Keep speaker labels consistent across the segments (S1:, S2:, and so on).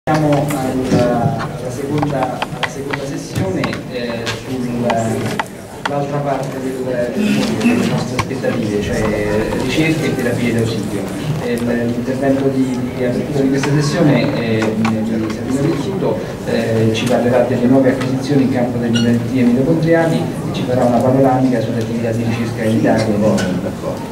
S1: Siamo alla seconda sessione sull'altra parte delle nostre aspettative, cioè ricerche e terapie d'ausilio. L'intervento di apertura di questa sessione di Sabrina Rizzuto ci parlerà delle nuove acquisizioni in campo delle malattie mitocondriali e ci farà una panoramica sulle attività di ricerca in Italia e nel mondo.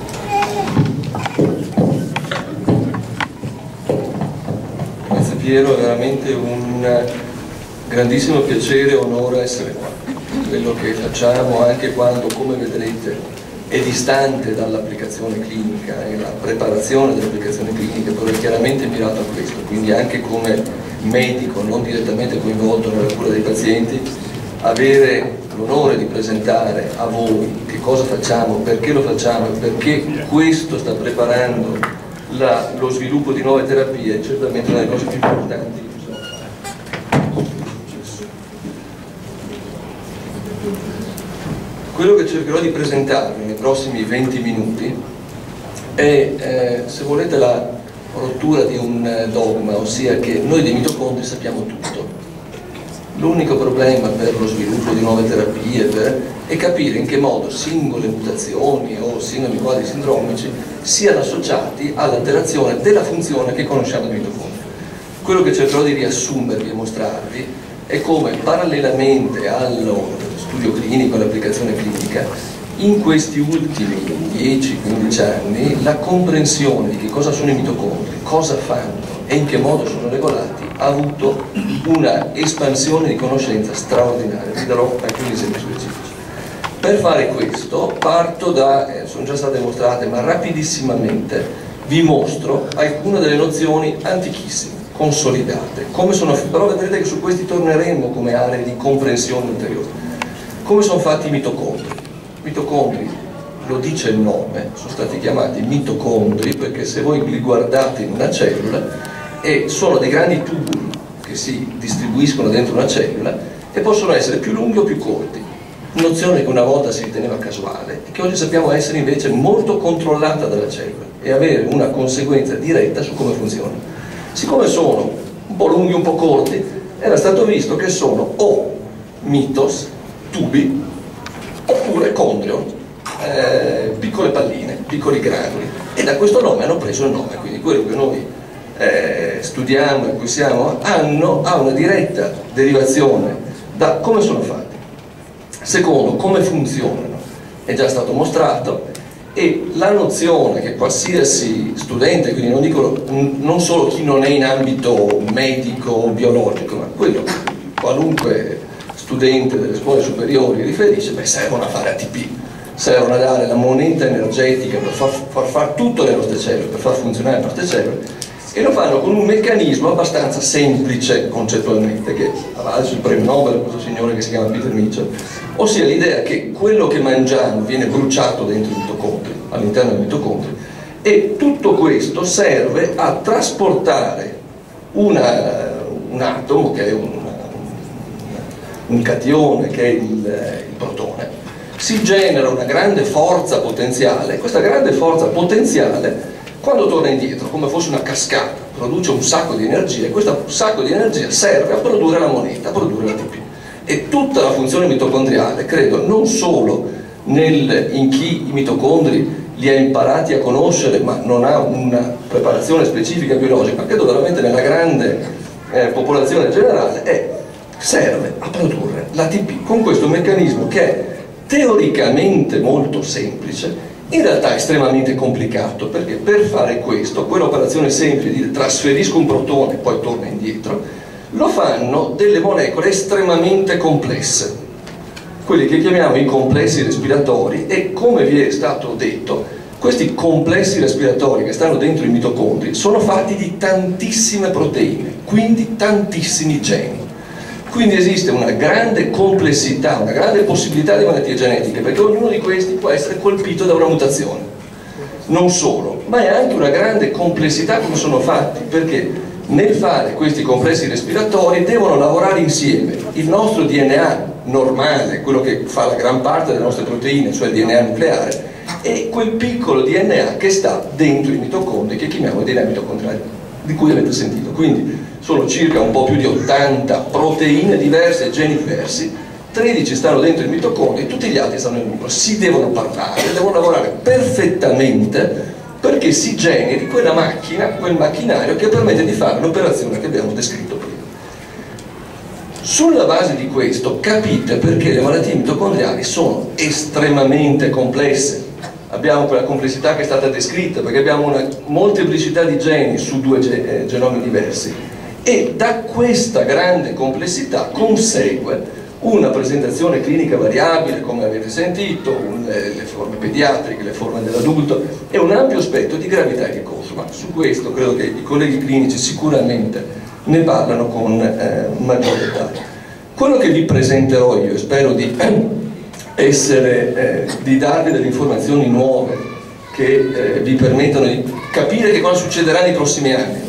S2: Piero, è veramente un grandissimo piacere e onore essere qua. Quello che facciamo, anche quando, come vedrete, è distante dall'applicazione clinica e la preparazione dell'applicazione clinica, però è chiaramente mirato a questo, quindi anche come medico non direttamente coinvolto nella cura dei pazienti, avere l'onore di presentare a voi che cosa facciamo, perché lo facciamo e perché questo sta preparando lo sviluppo di nuove terapie è certamente una delle cose più importanti. Quello che cercherò di presentarvi nei prossimi 20 minuti è, se volete, la rottura di un dogma, ossia che noi dei mitocondri sappiamo tutto. L'unico problema per lo sviluppo di nuove terapie è capire in che modo singole mutazioni o singoli quadri sindromici siano associati all'alterazione della funzione che conosciamo dei mitocondri. Quello che cercherò di riassumervi e mostrarvi è come, parallelamente allo studio clinico, all'applicazione clinica, in questi ultimi 10-15 anni la comprensione di che cosa sono i mitocondri, cosa fanno e in che modo sono regolati ha avuto una espansione di conoscenza straordinaria. Vi darò alcuni esempi specifici. Per fare questo parto da, sono già state mostrate, ma rapidissimamente vi mostro alcune delle nozioni antichissime, consolidate, però vedrete che su questi torneremo come aree di comprensione ulteriore. Come sono fatti i mitocondri? I mitocondri, lo dice il nome, sono stati chiamati mitocondri perché se voi li guardate in una cellula sono dei grandi tubuli che si distribuiscono dentro una cellula e possono essere più lunghi o più corti. Nozione che una volta si riteneva casuale e che oggi sappiamo essere invece molto controllata dalla cellula e avere una conseguenza diretta su come funziona. Siccome sono un po' lunghi, un po' corti, era stato visto che sono o mitos, tubi, oppure condrion, piccole palline, piccoli granuli, e da questo nome hanno preso il nome. Quindi quello che noi studiamo e cui siamo ha una diretta derivazione da come sono fatti. Secondo, come funzionano, è già stato mostrato, e la nozione che qualsiasi studente, quindi non dico non solo chi non è in ambito medico o biologico, ma quello qualunque studente delle scuole superiori riferisce, servono a fare ATP, servono a dare la moneta energetica per far fare tutto le nostre cellule, per far funzionare le nostre cellule, e lo fanno con un meccanismo abbastanza semplice concettualmente, che ha valso il premio Nobel questo signore che si chiama Peter Mitchell, ossia l'idea che quello che mangiamo viene bruciato dentro i mitocondri, all'interno dei mitocondri, e tutto questo serve a trasportare un atomo, che è un catione, che è il protone. Si genera una grande forza potenziale, questa grande forza potenziale quando torna indietro, come fosse una cascata, produce un sacco di energia e questo sacco di energia serve a produrre la moneta, a produrre l'ATP. E tutta la funzione mitocondriale, credo, non solo in chi i mitocondri li ha imparati a conoscere ma non ha una preparazione specifica biologica, ma credo veramente nella grande popolazione generale, serve a produrre l'ATP con questo meccanismo che è teoricamente molto semplice, in realtà è estremamente complicato, perché per fare questo, quell'operazione semplice di trasferisco un protone e poi torna indietro, lo fanno delle molecole estremamente complesse, quelli che chiamiamo i complessi respiratori, e come vi è stato detto, questi complessi respiratori che stanno dentro i mitocondri sono fatti di tantissime proteine, quindi tantissimi geni. Quindi esiste una grande complessità, una grande possibilità di malattie genetiche, perché ognuno di questi può essere colpito da una mutazione. Non solo, ma è anche una grande complessità come sono fatti, perché nel fare questi complessi respiratori devono lavorare insieme. Il nostro DNA normale, quello che fa la gran parte delle nostre proteine, cioè il DNA nucleare, e quel piccolo DNA che sta dentro i mitocondri, che chiamiamo DNA mitocondriale. di cui avete sentito. Quindi sono circa un po' più di 80 proteine diverse e geni diversi, 13 stanno dentro il mitocondrio e tutti gli altri stanno nel nucleo. Si devono parlare, devono lavorare perfettamente perché si generi quella macchina, quel macchinario che permette di fare l'operazione che abbiamo descritto prima. Sulla base di questo capite perché le malattie mitocondriali sono estremamente complesse. Abbiamo quella complessità che è stata descritta perché abbiamo una molteplicità di geni su due genomi diversi, e da questa grande complessità consegue una presentazione clinica variabile, come avete sentito, le forme pediatriche, le forme dell'adulto e un ampio spettro di gravità e ricorso. Ma su questo credo che i colleghi clinici sicuramente ne parlano con maggiore dettaglio. Quello che vi presenterò io, e spero di darvi delle informazioni nuove che vi permettano di capire che cosa succederà nei prossimi anni,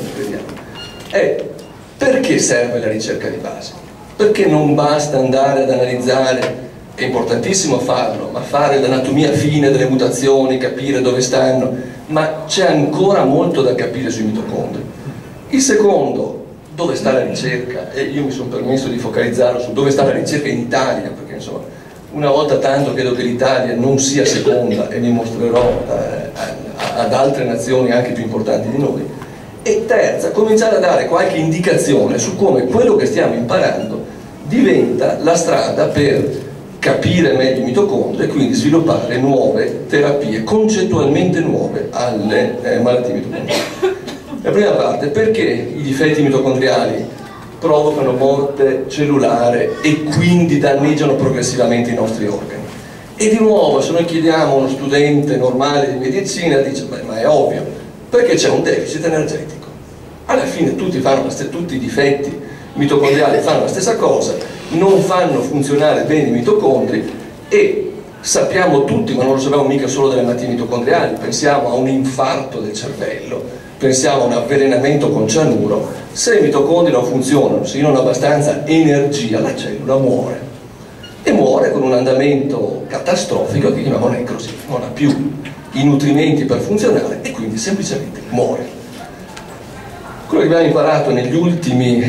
S2: è perché serve la ricerca di base. Perché non basta andare ad analizzare, è importantissimo farlo, ma fare l'anatomia fine delle mutazioni, capire dove stanno, ma c'è ancora molto da capire sui mitocondri. Il secondo, dove sta la ricerca? E io mi sono permesso di focalizzarlo su dove sta la ricerca in Italia, perché insomma, una volta tanto credo che l'Italia non sia seconda, e vi mostrerò ad altre nazioni anche più importanti di noi. E terza, cominciare a dare qualche indicazione su come quello che stiamo imparando diventa la strada per capire meglio i mitocondri e quindi sviluppare nuove terapie concettualmente nuove alle malattie mitocondriali. La prima parte, perché i difetti mitocondriali provocano morte cellulare e quindi danneggiano progressivamente i nostri organi. E di nuovo, se noi chiediamo a uno studente normale di medicina, dice: beh, ma è ovvio, perché c'è un deficit energetico. Alla fine tutti i difetti mitocondriali fanno la stessa cosa, non fanno funzionare bene i mitocondri, e sappiamo tutti, ma non lo sappiamo mica solo delle malattie mitocondriali, pensiamo a un infarto del cervello, pensiamo a un avvelenamento con cianuro. Se i mitocondri non funzionano, se io non ho abbastanza energia, la cellula muore, e muore con un andamento catastrofico che chiamiamo necrosi, non ha più i nutrimenti per funzionare e quindi semplicemente muore. Quello che abbiamo imparato negli ultimi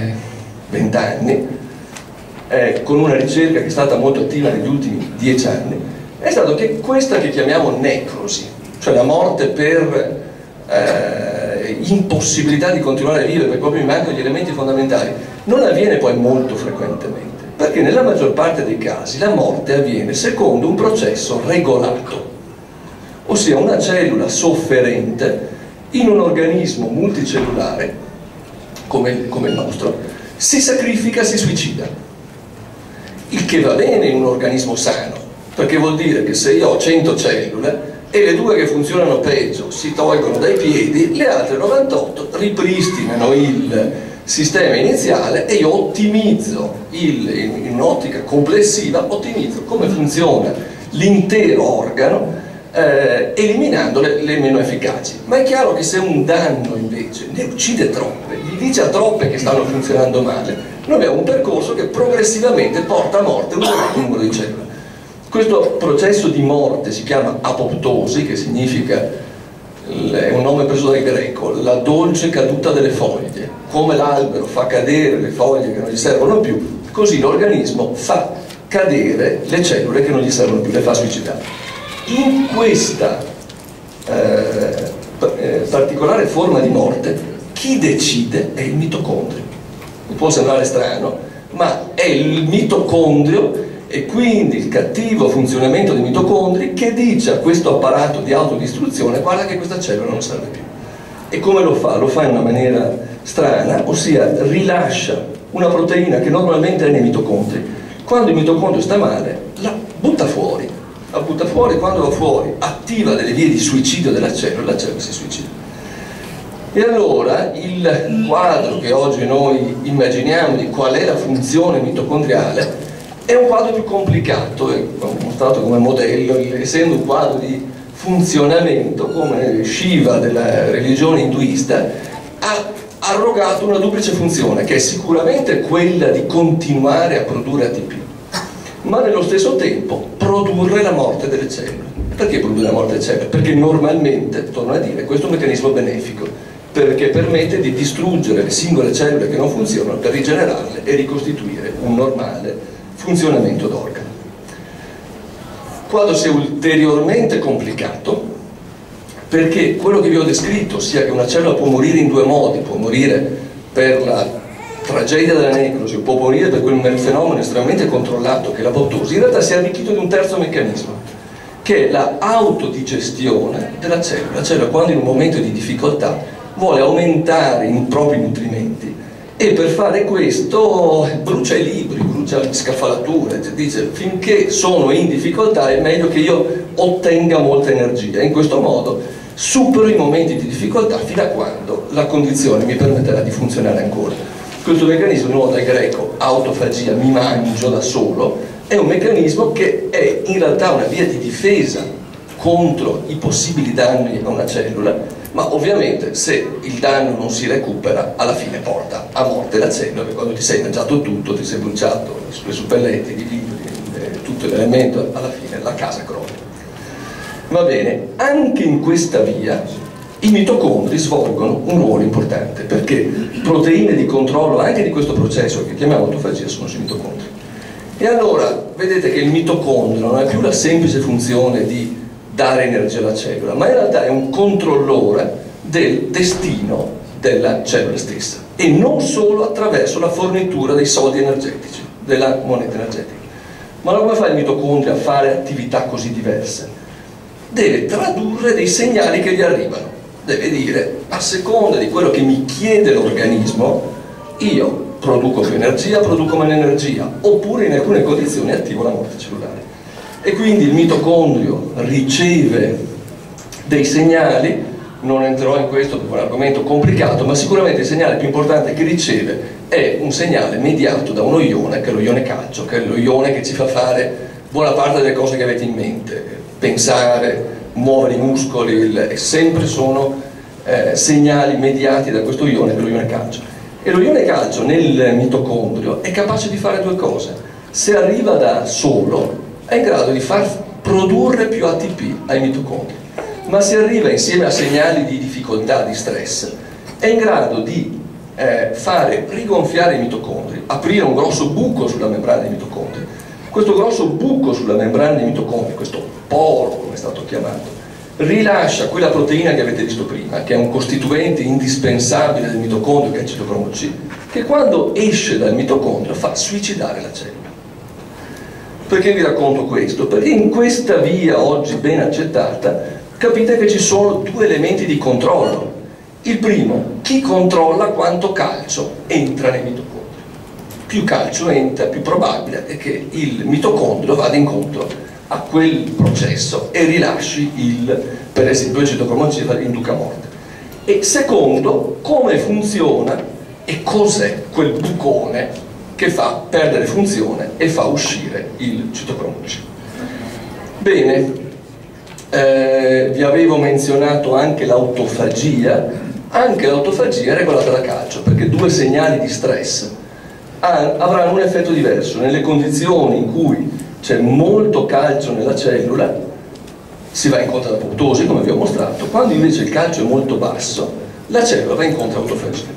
S2: 20 anni, con una ricerca che è stata molto attiva negli ultimi 10 anni, è stato che questa che chiamiamo necrosi, cioè la morte per impossibilità di continuare a vivere perché proprio mi mancano gli elementi fondamentali, non avviene poi molto frequentemente, perché nella maggior parte dei casi la morte avviene secondo un processo regolato, ossia una cellula sofferente in un organismo multicellulare come il nostro si sacrifica, si suicida, il che va bene in un organismo sano, perché vuol dire che se io ho 100 cellule e le 2 che funzionano peggio si tolgono dai piedi, le altre 98 ripristinano il sistema iniziale e io ottimizzo in un'ottica complessiva, ottimizzo come funziona l'intero organo, eliminando le meno efficaci. Ma è chiaro che se un danno invece ne uccide troppe, gli dice a troppe che stanno funzionando male, noi abbiamo un percorso che progressivamente porta a morte un certo numero di cellule. Questo processo di morte si chiama apoptosi, che significa, è un nome preso dal greco, la dolce caduta delle foglie. Come l'albero fa cadere le foglie che non gli servono più, così l'organismo fa cadere le cellule che non gli servono più, le fa suicidare. In questa particolare forma di morte, chi decide è il mitocondrio. Mi può sembrare strano, ma è il mitocondrio e quindi il cattivo funzionamento dei mitocondri che dice a questo apparato di autodistruzione: guarda che questa cellula non serve più. E come lo fa? Lo fa in una maniera strana, ossia rilascia una proteina che normalmente è nei mitocondri. Quando il mitocondrio sta male, la butta fuori. La butta fuori, quando va fuori attiva delle vie di suicidio della cellula si suicida. E allora il quadro che oggi noi immaginiamo di qual è la funzione mitocondriale è un quadro più complicato, e ho mostrato come modello, essendo un quadro di funzionamento, come Shiva della religione induista ha arrogato una duplice funzione, che è sicuramente quella di continuare a produrre ATP, ma nello stesso tempo produrre la morte delle cellule. Perché produrre la morte delle cellule? Perché normalmente, torno a dire, questo è un meccanismo benefico. perché permette di distruggere le singole cellule che non funzionano per rigenerarle e ricostituire un normale funzionamento d'organo. Il quadro si è ulteriormente complicato perché quello che vi ho descritto, sia che una cellula può morire in due modi, può morire per la tragedia della necrosi o può morire per quel fenomeno estremamente controllato che è l'apoptosi, in realtà si è arricchito di un terzo meccanismo, che è la autodigestione della cellula. La cellula, quando in un momento di difficoltà vuole aumentare i propri nutrimenti, e per fare questo brucia i libri, brucia le scaffalature, dice finché sono in difficoltà è meglio che io ottenga molta energia, e in questo modo supero i momenti di difficoltà fino a quando la condizione mi permetterà di funzionare ancora. Questo meccanismo, di nuovo dal greco autofagia, mi mangio da solo, è un meccanismo che è in realtà una via di difesa contro i possibili danni a una cellula, ma ovviamente se il danno non si recupera alla fine porta a morte la cellula, perché quando ti sei mangiato tutto, ti sei bruciato le suppelletti, i libri, tutto l'elemento, alla fine la casa crolla. Va bene, anche in questa via i mitocondri svolgono un ruolo importante, perché proteine di controllo anche di questo processo che chiamiamo autofagia sono sui mitocondri. E allora vedete che il mitocondrio non ha più la semplice funzione di dare energia alla cellula, ma in realtà è un controllore del destino della cellula stessa, e non solo attraverso la fornitura dei soldi energetici, della moneta energetica. Ma allora come fa il mitocondrio a fare attività così diverse? Deve tradurre dei segnali che gli arrivano, deve dire a seconda di quello che mi chiede l'organismo io produco più energia, produco meno energia, oppure in alcune condizioni attivo la morte cellulare. E quindi il mitocondrio riceve dei segnali, non entrerò in questo perché è un argomento complicato, ma sicuramente il segnale più importante che riceve è un segnale mediato da uno ione, che è lo ione calcio, che è lo ione che ci fa fare buona parte delle cose che avete in mente, pensare, muovere i muscoli, sempre sono segnali mediati da questo ione, che è lo ione calcio. E lo ione calcio nel mitocondrio è capace di fare due cose: se arriva da solo è in grado di far produrre più ATP ai mitocondri, ma se arriva insieme a segnali di difficoltà, di stress, è in grado di fare rigonfiare i mitocondri, aprire un grosso buco sulla membrana dei mitocondri. Questo grosso buco sulla membrana dei mitocondri, questo poro come è stato chiamato, rilascia quella proteina che avete visto prima, che è un costituente indispensabile del mitocondrio, che è il citocromo C, che quando esce dal mitocondrio fa suicidare la cellula. Perché vi racconto questo? Perché in questa via oggi ben accettata capite che ci sono due elementi di controllo. Il primo, chi controlla quanto calcio entra nei mitocondri. Più calcio entra, più probabile è che il mitocondrio vada incontro a quel processo e rilasci per esempio il citocromo C, induca morte. E secondo, come funziona e cos'è quel bucone che fa perdere funzione e fa uscire il citocromo C. Bene, vi avevo menzionato anche l'autofagia. Anche l'autofagia è regolata da calcio, perché due segnali di stress avranno un effetto diverso. Nelle condizioni in cui c'è molto calcio nella cellula si va incontro all'apoptosi, come vi ho mostrato. Quando invece il calcio è molto basso, la cellula va incontro all'autofagia.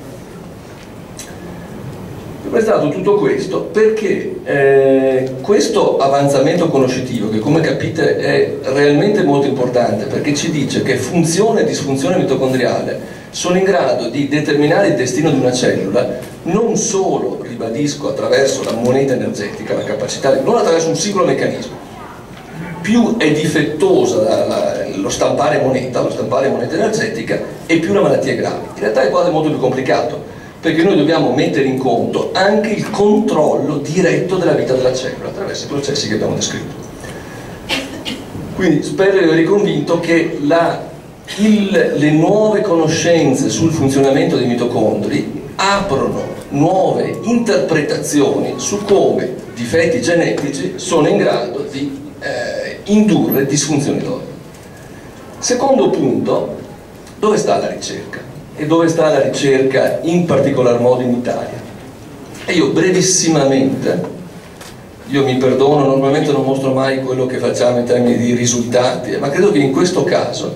S2: Ho prestato tutto questo perché questo avanzamento conoscitivo, che come capite è realmente molto importante, perché ci dice che funzione e disfunzione mitocondriale sono in grado di determinare il destino di una cellula, non solo, ribadisco, attraverso la moneta energetica, la capacità, non attraverso un singolo meccanismo. Più è difettosa lo stampare moneta energetica, e più la malattia è grave. In realtà il quadro è molto più complicato, perché noi dobbiamo mettere in conto anche il controllo diretto della vita della cellula attraverso i processi che abbiamo descritto. Quindi spero di aver convinto che le nuove conoscenze sul funzionamento dei mitocondri aprono nuove interpretazioni su come difetti genetici sono in grado di indurre disfunzioni d'organo. Secondo punto, dove sta la ricerca? E dove sta la ricerca in particolar modo in Italia? E io brevissimamente, io mi perdono, normalmente non mostro mai quello che facciamo in termini di risultati, ma credo che in questo caso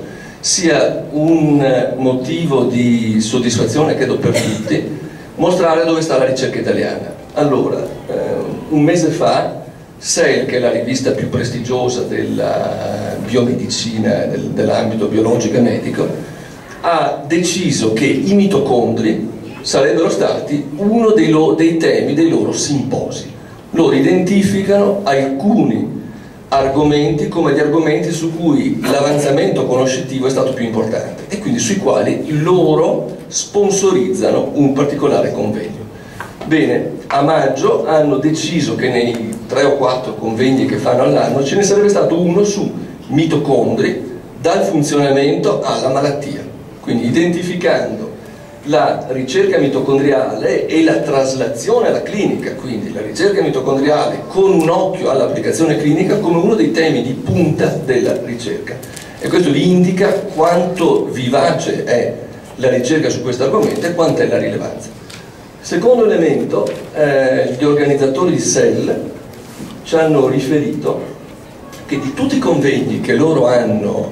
S2: sia un motivo di soddisfazione, credo, per tutti, mostrare dove sta la ricerca italiana. Allora, un mese fa, Cell, che è la rivista più prestigiosa della biomedicina, dell'ambito biologico e medico, ha deciso che i mitocondri sarebbero stati uno dei temi dei loro simposi. Loro identificano alcuni argomenti come gli argomenti su cui l'avanzamento conoscitivo è stato più importante e quindi sui quali loro sponsorizzano un particolare convegno. Bene, a maggio hanno deciso che nei 3 o 4 convegni che fanno all'anno ce ne sarebbe stato uno su mitocondri dal funzionamento alla malattia, quindi identificando la ricerca mitocondriale e la traslazione alla clinica, quindi la ricerca mitocondriale con un occhio all'applicazione clinica come uno dei temi di punta della ricerca, e questo vi indica quanto vivace è la ricerca su questo argomento e quanta è la rilevanza. Secondo elemento, gli organizzatori di Cell ci hanno riferito che di tutti i convegni che loro hanno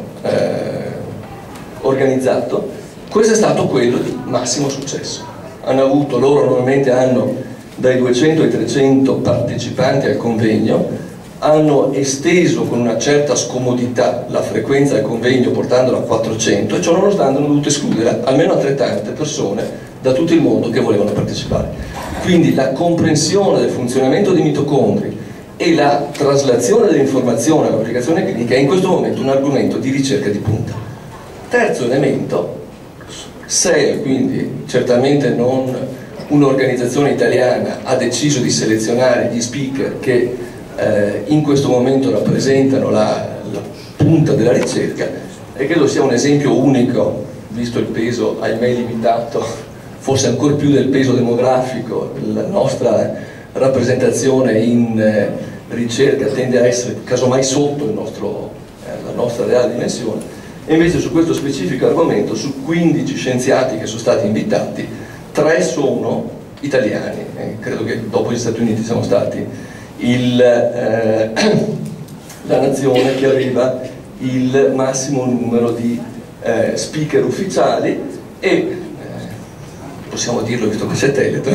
S2: organizzato, questo è stato quello di massimo successo. Loro normalmente hanno dai 200 ai 300 partecipanti al convegno, hanno esteso con una certa scomodità la frequenza del convegno portandola a 400 e ciò nonostante hanno dovuto escludere almeno altrettante persone da tutto il mondo che volevano partecipare. Quindi la comprensione del funzionamento dei mitocondri e la traslazione dell'informazione all'applicazione clinica è in questo momento un argomento di ricerca di punta. Terzo elemento, Cell, quindi certamente non un'organizzazione italiana, ha deciso di selezionare gli speaker che in questo momento rappresentano la punta della ricerca, e credo sia un esempio unico, visto il peso ahimè limitato, forse ancor più del peso demografico. La nostra rappresentazione in ricerca tende a essere casomai sotto la nostra reale dimensione, e invece su questo specifico argomento, su 15 scienziati che sono stati invitati, 3 sono italiani. Credo che dopo gli Stati Uniti siamo stati la nazione che aveva il massimo numero di speaker ufficiali e, possiamo dirlo visto che c'è Teleton,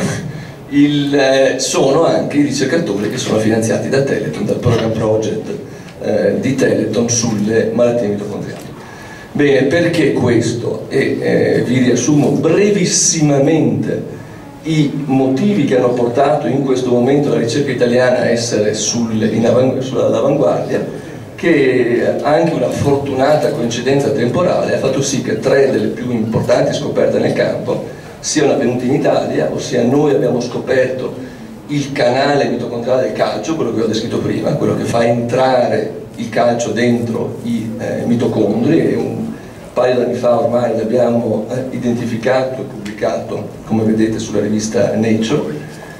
S2: sono anche i ricercatori che sono finanziati da Teleton, dal program project di Teleton sulle malattie mitocondriali. Bene, perché questo? Vi riassumo brevissimamente i motivi che hanno portato in questo momento la ricerca italiana a essere sull'avanguardia, che anche una fortunata coincidenza temporale ha fatto sì che 3 delle più importanti scoperte nel campo siano avvenute in Italia, ossia noi abbiamo scoperto il canale mitocondriale del calcio, quello che ho descritto prima, quello che fa entrare il calcio dentro i mitocondri, e un paio d'anni fa ormai l'abbiamo identificato e pubblicato, come vedete, sulla rivista Nature.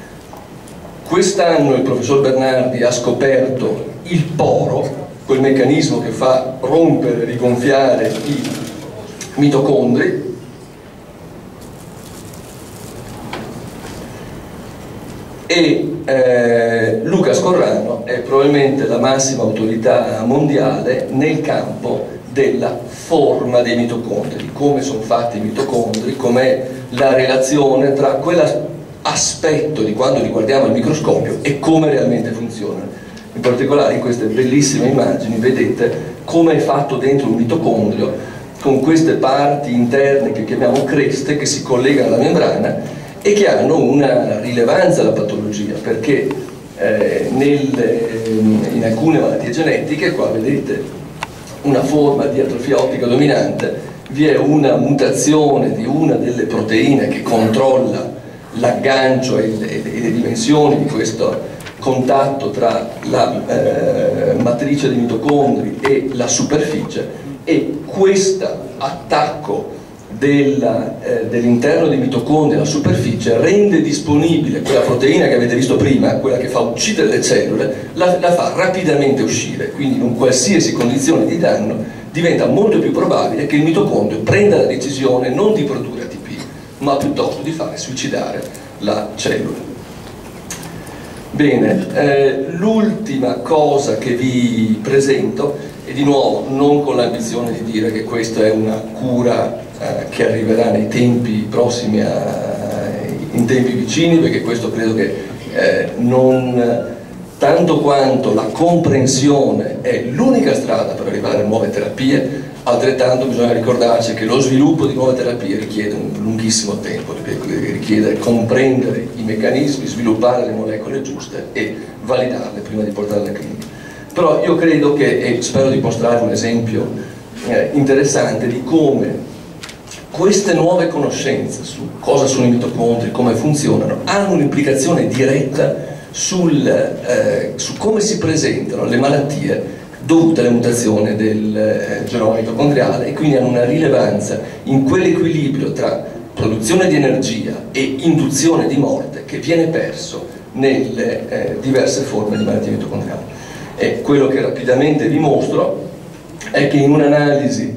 S2: Quest'anno il professor Bernardi ha scoperto il poro, quel meccanismo che fa rompere e rigonfiare i mitocondri, e Luca Scorrano è probabilmente la massima autorità mondiale nel campo della forma dei mitocondri, di come sono fatti i mitocondri, com'è la relazione tra quell'aspetto di quando li guardiamo al microscopio e come realmente funzionano. In particolare in queste bellissime immagini vedete come è fatto dentro un mitocondrio, con queste parti interne che chiamiamo creste, che si collegano alla membrana e che hanno una rilevanza alla patologia, perché in alcune malattie genetiche, qua vedete una forma di atrofia ottica dominante, vi è una mutazione di una delle proteine che controlla l'aggancio e le dimensioni di questo contatto tra la matrice dei mitocondri e la superficie, e questo attacco dell'interno dei mitocondri alla superficie rende disponibile quella proteina che avete visto prima, quella che fa uccidere le cellule, la fa rapidamente uscire. Quindi in un qualsiasi condizione di danno diventa molto più probabile che il mitocondrio prenda la decisione non di produrre ATP, ma piuttosto di fare suicidare la cellula. Bene, l'ultima cosa che vi presento e di nuovo non con l'ambizione di dire che questa è una cura che arriverà nei tempi prossimi, in tempi vicini, perché questo credo che non tanto quanto la comprensione è l'unica strada per arrivare a nuove terapie, altrettanto bisogna ricordarci che lo sviluppo di nuove terapie richiede un lunghissimo tempo, richiede comprendere i meccanismi, sviluppare le molecole giuste e validarle prima di portarle alla clinica. Però io credo che, e spero di mostrare un esempio interessante di come queste nuove conoscenze su cosa sono i mitocondri, come funzionano, hanno un'implicazione diretta su come si presentano le malattie dovute alle mutazioni del genoma mitocondriale, e quindi hanno una rilevanza in quell'equilibrio tra produzione di energia e induzione di morte che viene perso nelle diverse forme di malattie mitocondriali. E quello che rapidamente vi mostro è che in un'analisi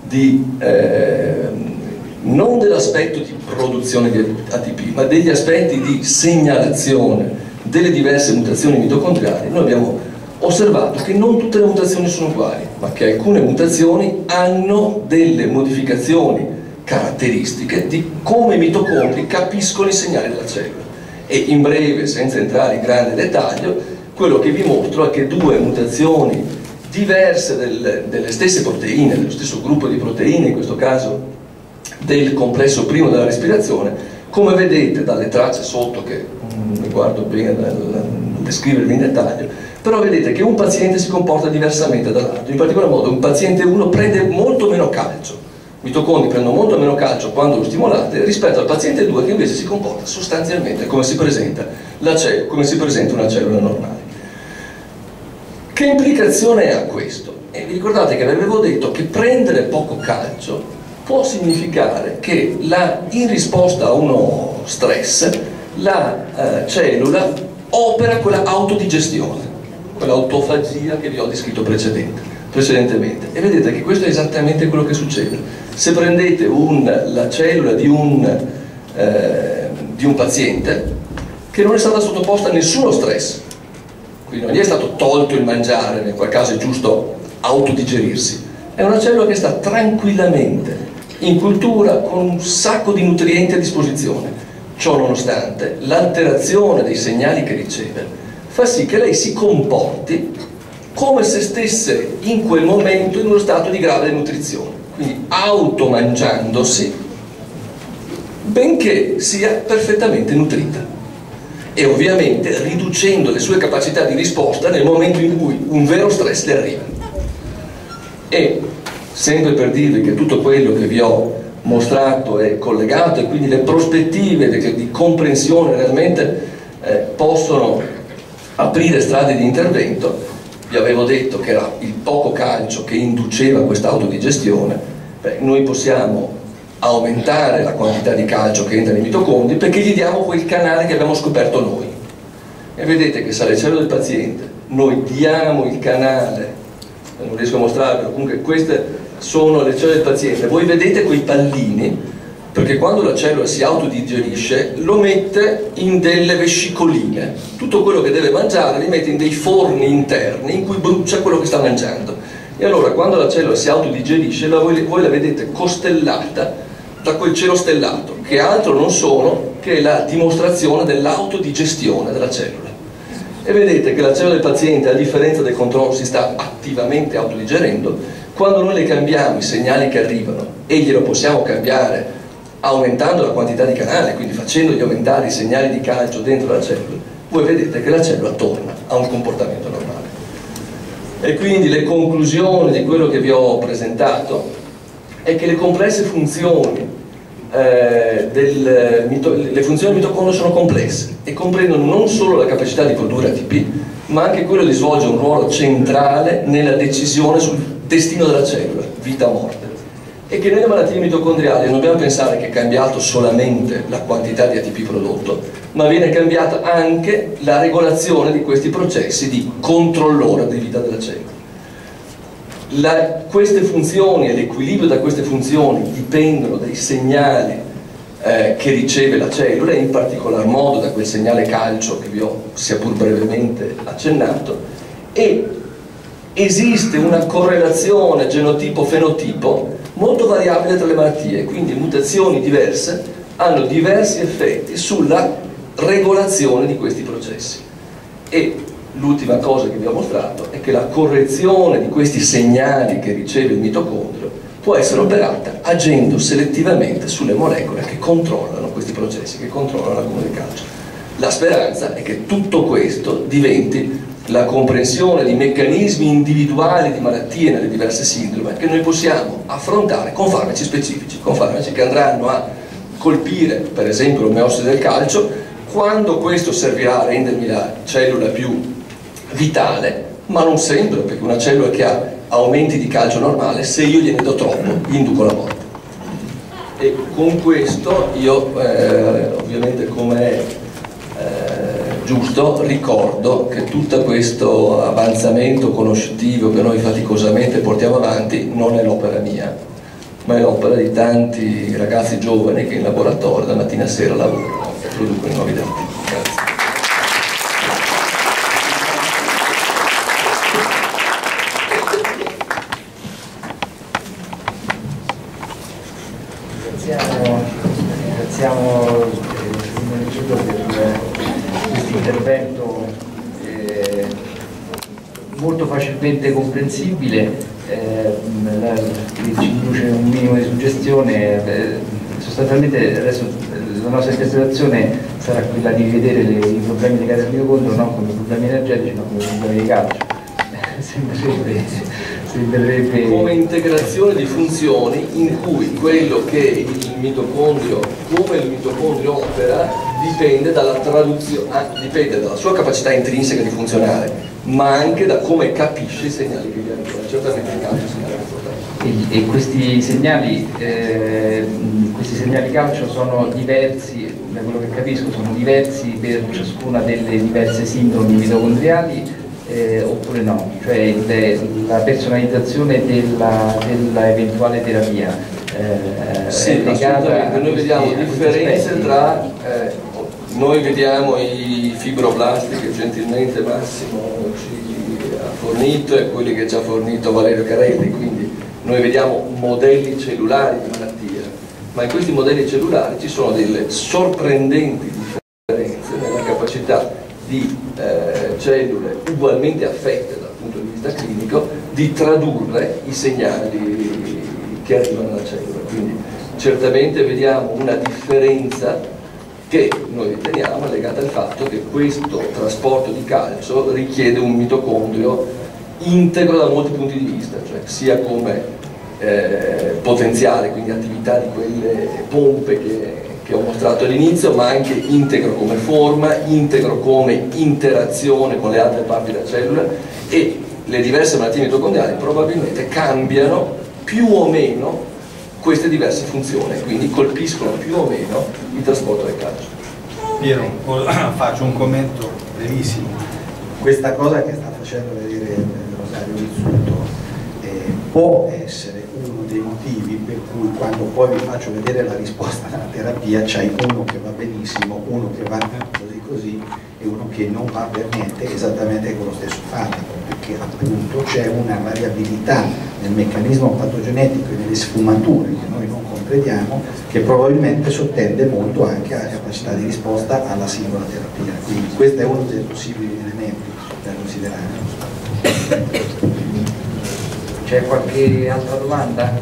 S2: non dell'aspetto di produzione di ATP, ma degli aspetti di segnalazione delle diverse mutazioni mitocondriali, noi abbiamo osservato che non tutte le mutazioni sono uguali, ma che alcune mutazioni hanno delle modificazioni caratteristiche di come i mitocondri capiscono i segnali della cellula. E in breve, senza entrare in grande dettaglio, quello che vi mostro è che due mutazioni diverse delle stesse proteine, dello stesso gruppo di proteine, in questo caso del complesso primo della respirazione, come vedete dalle tracce sotto, che non mi guardo bene da descrivervi in dettaglio, però vedete che un paziente si comporta diversamente dall'altro. In particolar modo un paziente 1 prende molto meno calcio, i mitocondri prendono molto meno calcio quando lo stimolate, rispetto al paziente 2 che invece si comporta sostanzialmente come si presenta una cellula normale. Che implicazione ha questo? E vi ricordate che vi avevo detto che prendere poco calcio può significare che in risposta a uno stress la cellula opera quella autodigestione, quell'autofagia che vi ho descritto precedentemente, e vedete che questo è esattamente quello che succede. Se prendete la cellula di un paziente che non è stata sottoposta a nessuno stress, quindi non gli è stato tolto il mangiare, nel qual caso è giusto autodigerirsi, è una cellula che sta tranquillamente in cultura con un sacco di nutrienti a disposizione. Ciò nonostante, l'alterazione dei segnali che riceve fa sì che lei si comporti come se stesse in quel momento in uno stato di grave denutrizione, quindi automangiandosi, benché sia perfettamente nutrita, e ovviamente riducendo le sue capacità di risposta nel momento in cui un vero stress le arriva. E sempre per dirvi che tutto quello che vi ho mostrato è collegato, e quindi le prospettive di comprensione realmente possono aprire strade di intervento. Vi avevo detto che era il poco calcio che induceva questa autodigestione. Noi possiamo aumentare la quantità di calcio che entra nei mitocondri perché gli diamo quel canale che abbiamo scoperto noi, e vedete che se alle cellule del paziente noi diamo il canale, non riesco a mostrarvelo, comunque queste sono le cellule del paziente, voi vedete quei pallini, perché quando la cellula si autodigerisce lo mette in delle vescicoline, tutto quello che deve mangiare li mette in dei forni interni in cui brucia quello che sta mangiando, e allora quando la cellula si autodigerisce voi la vedete costellata da quel cielo stellato, che altro non sono che la dimostrazione dell'autodigestione della cellula. E vedete che la cellula del paziente, a differenza del controllo, si sta attivamente autodigerendo. Quando noi le cambiamo i segnali che arrivano, e glielo possiamo cambiare aumentando la quantità di canale, quindi facendogli aumentare i segnali di calcio dentro la cellula, voi vedete che la cellula torna a un comportamento normale. E quindi le conclusioni di quello che vi ho presentato è che le complesse funzioni le funzioni del mitocondrio sono complesse e comprendono non solo la capacità di produrre ATP, ma anche quello di svolgere un ruolo centrale nella decisione sul destino della cellula, vita o morte. E che nelle malattie mitocondriali non dobbiamo pensare che è cambiato solamente la quantità di ATP prodotto, ma viene cambiata anche la regolazione di questi processi di controllore di vita della cellula. Queste funzioni e l'equilibrio da queste funzioni dipendono dai segnali che riceve la cellula, in particolar modo da quel segnale calcio che vi ho sia pur brevemente accennato, e esiste una correlazione genotipo-fenotipo molto variabile tra le malattie, quindi mutazioni diverse hanno diversi effetti sulla regolazione di questi processi. E l'ultima cosa che vi ho mostrato è che la correzione di questi segnali che riceve il mitocondrio può essere operata agendo selettivamente sulle molecole che controllano questi processi, che controllano la gomma di calcio. La speranza è che tutto questo diventi la comprensione di meccanismi individuali di malattie nelle diverse sindrome che noi possiamo affrontare con farmaci specifici, con farmaci che andranno a colpire per esempio l'omeostasi del calcio quando questo servirà a rendermi la cellula più vitale, ma non sempre, perché una cellula che ha aumenti di calcio normale, se io gliene do troppo, gli induco la morte. E con questo io ovviamente come giusto ricordo che tutto questo avanzamento conoscitivo che noi faticosamente portiamo avanti non è l'opera mia, ma è l'opera di tanti ragazzi giovani che in laboratorio da mattina a sera lavorano e producono nuovi dati. Grazie.
S1: Ringraziamo per questo intervento molto facilmente comprensibile, che ci induce un minimo di suggestione. Sostanzialmente adesso la nostra interpretazione sarà quella di vedere i problemi legati al mitocondrio non come problemi energetici ma come problemi di calcio. Sembrerebbe
S2: come integrazione di funzioni in cui quello che il mitocondrio, come il mitocondrio opera, dipende dalla traduzione, dipende dalla sua capacità intrinseca di funzionare, ma anche da come capisce i segnali che gli arrivano. Certamente il calcio è un segnale importante.
S1: E questi segnali calcio sono diversi, da quello che capisco, sono diversi per ciascuna delle diverse sindromi mitocondriali. Oppure no, cioè la personalizzazione della eventuale terapia
S2: sì,
S1: è legata a
S2: noi vediamo differenze tra noi vediamo i fibroblasti che gentilmente Massimo ci ha fornito e quelli che ci ha fornito Valerio Carelli, quindi noi vediamo modelli cellulari di malattia, ma in questi modelli cellulari ci sono delle sorprendenti differenze nella capacità di cellule ugualmente affette dal punto di vista clinico di tradurre i segnali che arrivano dalla cellula. Quindi certamente vediamo una differenza che noi riteniamo legata al fatto che questo trasporto di calcio richiede un mitocondrio integro da molti punti di vista, cioè sia come potenziale, quindi attività di quelle pompe che ho mostrato all'inizio, ma anche integro come forma, integro come interazione con le altre parti della cellula, e le diverse malattie mitocondriali probabilmente cambiano più o meno queste diverse funzioni, quindi colpiscono più o meno il trasporto del calcio.
S3: Piero, faccio un commento brevissimo. Questa cosa che sta facendo vedere Rosario Rizzuto può essere uno dei motivi per cui quando poi vi faccio vedere la risposta alla terapia c'hai uno che va benissimo, uno che va così e uno che non va per niente esattamente con lo stesso farmaco, perché appunto c'è una variabilità nel meccanismo patogenetico e nelle sfumature che noi non comprendiamo, che probabilmente sottende molto anche alla capacità di risposta alla singola terapia. Quindi questo è uno dei possibili elementi da considerare.
S1: C'è qualche altra domanda?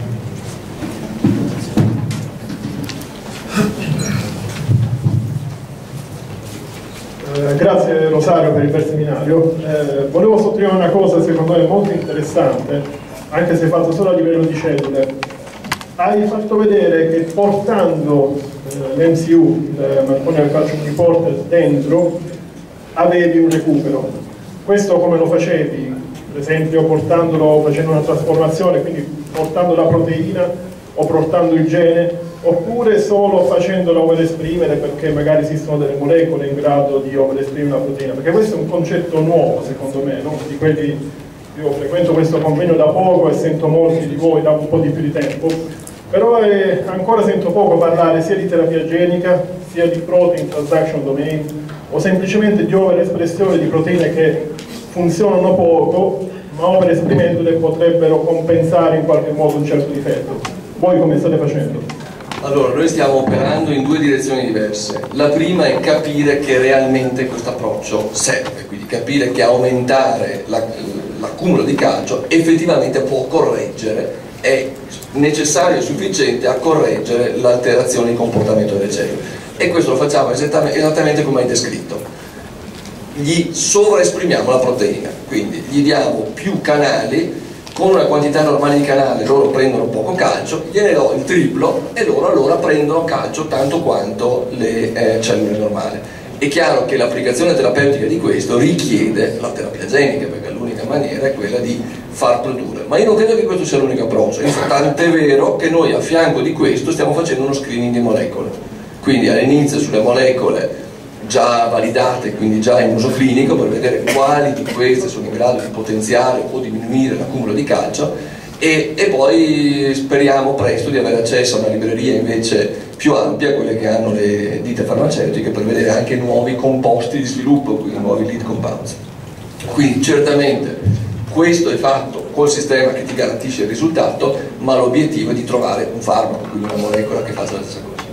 S4: Grazie Rosario per il bel seminario. Volevo sottolineare una cosa secondo me molto interessante, anche se fatto solo a livello di cellule. Hai fatto vedere che portando l'MCU, il Microglial Culture Reporter, dentro avevi un recupero. Questo come lo facevi? Per esempio facendo una trasformazione, quindi portando la proteina o portando il gene, oppure solo facendolo overesprimere perché magari esistono delle molecole in grado di overesprimere una proteina, perché questo è un concetto nuovo secondo me, no? Di quelli, io frequento questo convegno da poco e sento molti di voi da un po' di più di tempo, però ancora sento poco parlare sia di terapia genica, sia di protein transduction domain, o semplicemente di overespressione di proteine che funzionano poco opere supplementari potrebbero compensare in qualche modo un certo difetto. Voi come state facendo?
S2: Allora, noi stiamo operando in due direzioni diverse. La prima è capire che realmente questo approccio serve, quindi capire che aumentare l'accumulo di calcio effettivamente può correggere, è necessario e sufficiente a correggere l'alterazione di comportamento delle cellule. E questo lo facciamo esattamente come hai descritto. Gli sovraesprimiamo la proteina, quindi gli diamo più canali. Con una quantità normale di canale loro prendono poco calcio, gliene do il triplo e loro allora prendono calcio tanto quanto le cellule normali. È chiaro che l'applicazione terapeutica di questo richiede la terapia genica, perché l'unica maniera è quella di far produrre. Ma io non credo che questo sia l'unico approccio, infatti è vero che noi a fianco di questo stiamo facendo uno screening di molecole. Quindi all'inizio sulle molecole già validate, quindi già in uso clinico, per vedere quali di queste sono in grado di potenziare o diminuire l'accumulo di calcio e poi speriamo presto di avere accesso a una libreria invece più ampia, quelle che hanno le ditte farmaceutiche, per vedere anche nuovi composti di sviluppo, quindi nuovi lead compounds. Quindi certamente questo è fatto col sistema che ti garantisce il risultato, ma l'obiettivo è di trovare un farmaco, quindi una molecola che faccia la stessa cosa.